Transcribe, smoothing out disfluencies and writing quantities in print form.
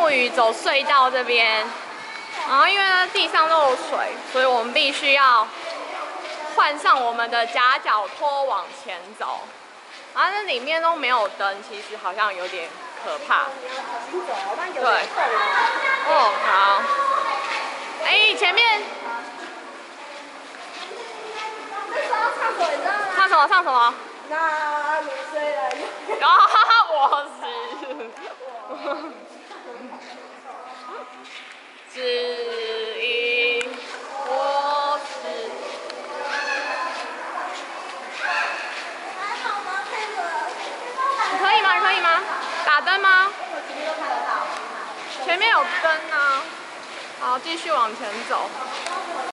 木鱼走隧道这边，然后因为呢地上漏水，所以我们必须要换上我们的夹脚拖往前走。然后那里面都没有灯，其实好像有点可怕。对。哦，好。哎，前面。唱什么？唱什么？ 那有谁来？ 然后我是。只因我是。你可以吗？你可以吗？打灯吗？前面有灯啊。好，继续往前走。